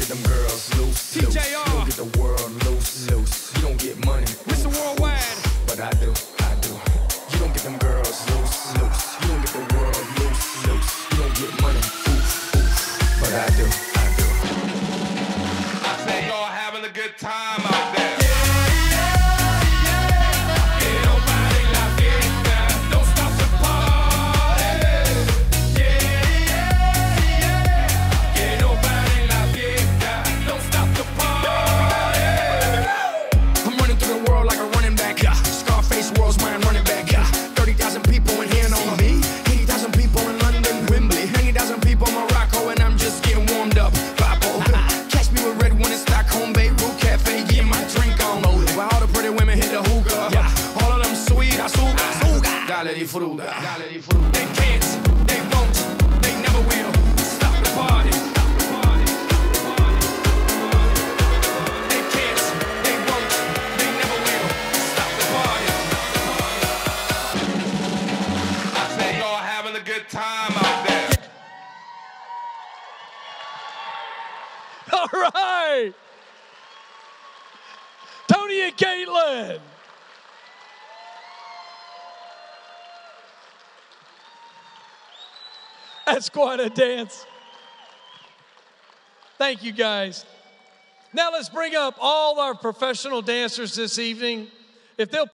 get them girls loose, loose. You don't get the world loose, loose. You don't get money, Mr. Worldwide. but I do, I do. You don't get them girls loose, loose. You don't get the world loose, loose. You don't get money, but I do, I do. I say y'all having a good time out there. They can't, they won't, they never will stop the party. They can't, they won't, they never will stop the party. I say y'all having a good time out there. All right. Tony and Kaitlyn. That's quite a dance. Thank you, guys. Now let's bring up all our professional dancers this evening. If they'll